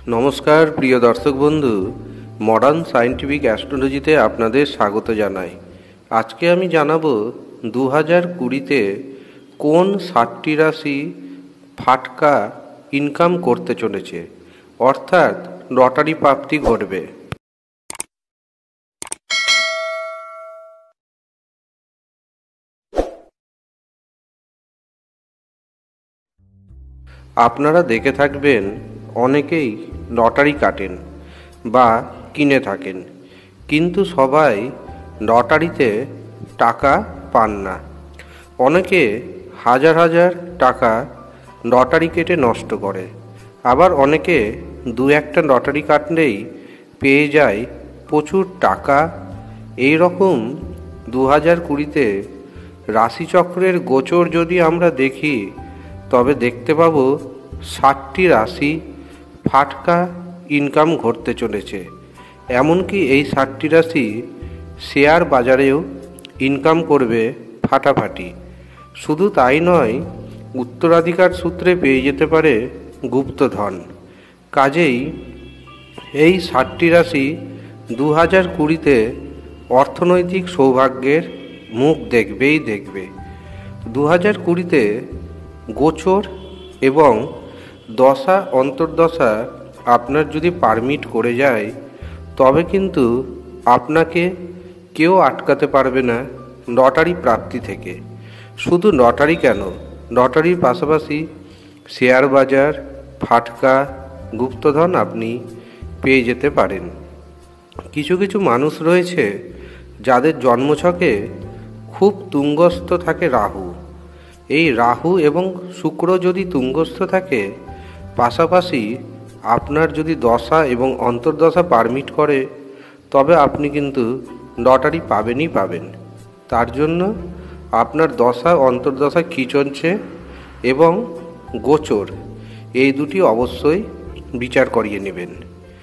নমস্কার প্রিয় দর্শক বন্ধু, মডার্ন সায়েন্টিফিক অ্যাস্ট্রোলজিতে আপনাদের স্বাগত জানাই। আজকে আমি জানাবো 2020-তে কোন 7টি রাশি ফাটকা ইনকাম করতে চলেছে, অর্থাৎ লটারি প্রাপ্তি ঘটবে। আপনারা দেখে থাকবেন অনেকেই লটারি কাটেন বা কিনে থাকেন, কিন্তু সবাই লটারিতে টাকা পান না। অনেকে হাজার হাজার টাকা লটারি কেটে নষ্ট করে, আবার অনেকে দু একটা লটারি কাটলেই পেয়ে যায় প্রচুর টাকা। এই রকম 2020-তে রাশিচক্রের গোচর যদি আমরা দেখি, তবে দেখতে পাবো 7টি রাশি ফাটকা ইনকাম ঘটতে চলেছে। এমনকি এই 7টি রাশি শেয়ার বাজারেও ইনকাম করবে ফাটাফাটি। শুধু তাই নয়, উত্তরাধিকার সূত্রে পেয়ে যেতে পারে গুপ্তধন। কাজেই এই 7টি রাশি 2020-তে অর্থনৈতিক সৌভাগ্যের মুখ দেখবেই দেখবে। 2020-তে গোচর এবং দশা অন্তর্দশা আপনার যদি পারমিট করে যায়, তবে কিন্তু আপনাকে কেউ আটকাতে পারবে না লটারি প্রাপ্তি থেকে। শুধু লটারি কেন, লটারির পাশাপাশি শেয়ার বাজার, ফাটকা, গুপ্তধন আপনি পেয়ে যেতে পারেন। কিছু কিছু মানুষ রয়েছে যাদের জন্মছকে খুব তুঙ্গস্থ থাকে রাহু। এই রাহু এবং শুক্র যদি তুঙ্গস্থ থাকে, পাশাপাশি আপনার যদি দশা এবং অন্তর্দশা পারমিট করে, তবে আপনি কিন্তু লটারি পাবেনই পাবেন। তার জন্য আপনার দশা অন্তর্দশা কী চলছে এবং গোচর, এই দুটি অবশ্যই বিচার করিয়ে নেবেন।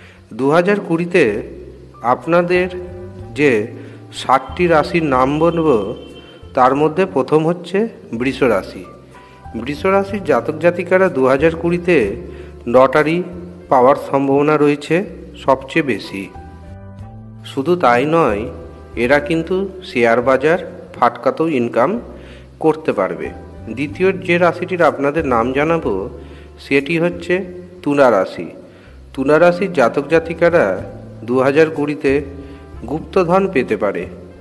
2020-তে আপনাদের যে 7টি রাশির নাম বলবো, তার মধ্যে প্রথম হচ্ছে বৃষ রাশি। বৃষ রাশির জাতক জাতিকারা 2020-তে লটারি পাওয়ার সম্ভাবনা রয়েছে সবচেয়ে বেশি। শুধু তাই নয়, এরা কিন্তু শেয়ার বাজার, ফাটকাতেও ইনকাম করতে পারবে। দ্বিতীয় যে রাশিটির আপনাদের নাম জানাবো, সেটি হচ্ছে তুলা রাশি। তুলা রাশির জাতক জাতিকারা 2020-তে গুপ্তধন পেতে পারে,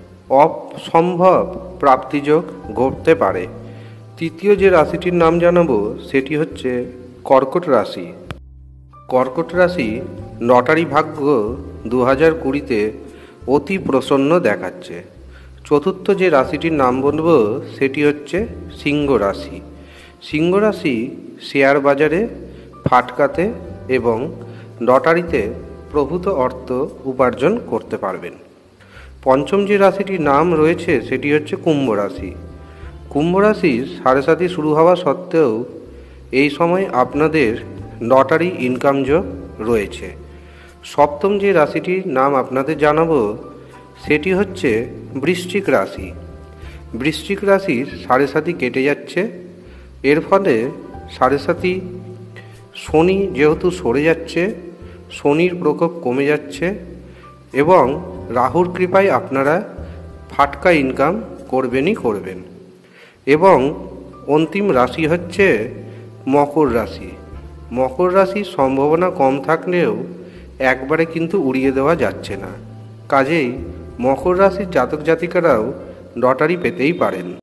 অসম্ভব প্রাপ্তিযোগ ঘটতে পারে। তৃতীয় যে রাশিটির নাম জানাবো, সেটি হচ্ছে কর্কট রাশি। কর্কট রাশি লটারি ভাগ্য 2020-তে অতি প্রসন্ন দেখাচ্ছে। চতুর্থ যে রাশিটির নাম বলবো, সেটি হচ্ছে সিংহ রাশি। সিংহ রাশি শেয়ার বাজারে, ফাটকাতে এবং লটারিতে প্রভূত অর্থ উপার্জন করতে পারবেন। পঞ্চম যে রাশিটির নাম রয়েছে, সেটি হচ্ছে কুম্ভ রাশি। কুম্ভ রাশির সাড়ে সাথী শুরু হওয়া সত্ত্বেও এই সময় আপনাদের লটারি ইনকাম যোগ রয়েছে। সপ্তম যে রাশিটির নাম আপনাদের জানাবো, সেটি হচ্ছে বৃশ্চিক রাশি। বৃশ্চিক রাশির সাড়ে সাথী কেটে যাচ্ছে। এর ফলে সাড়ে সাথী শনি যেহেতু সরে যাচ্ছে, শনির প্রকোপ কমে যাচ্ছে এবং রাহুর কৃপায় আপনারা ফাটকা ইনকাম করবেনই করবেন। এবং অন্তিম রাশি হচ্ছে মকর রাশি। মকর রাশির সম্ভাবনা কম থাকলেও একবারে কিন্তু উড়িয়ে দেওয়া যাচ্ছে না। কাজেই মকর রাশির জাতক জাতিকারাও লটারি পেতেই পারেন।